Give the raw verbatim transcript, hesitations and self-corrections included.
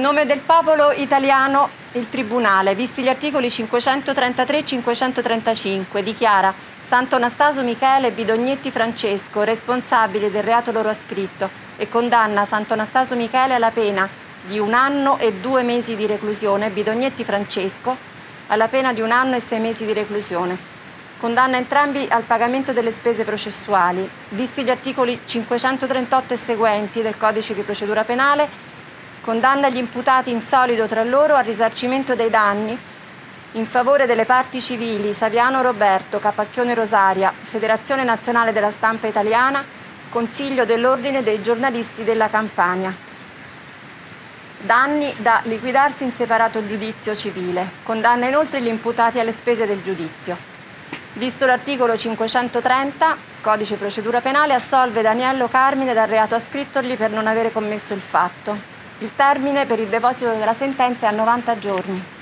nome del popolo italiano, il Tribunale, visti gli articoli cinquecentotrentatré e cinquecentotrentacinque, dichiara Santo Anastaso Michele Bidognetti Francesco responsabile del reato loro ascritto e condanna Santo Anastaso Michele alla pena di un anno e due mesi di reclusione, Bidognetti Francesco alla pena di un anno e sei mesi di reclusione. Condanna entrambi al pagamento delle spese processuali, visti gli articoli cinquecentotrentotto e seguenti del Codice di procedura penale, condanna gli imputati in solido tra loro al risarcimento dei danni in favore delle parti civili Saviano Roberto, Capacchione Rosaria, Federazione Nazionale della Stampa Italiana, Consiglio dell'Ordine dei Giornalisti della Campania. Danni da liquidarsi in separato giudizio civile. Condanna inoltre gli imputati alle spese del giudizio. Visto l'articolo cinquecentotrenta, Codice Procedura Penale, assolve Daniello Carmine dal reato ascrittogli per non avere commesso il fatto. Il termine per il deposito della sentenza è a novanta giorni.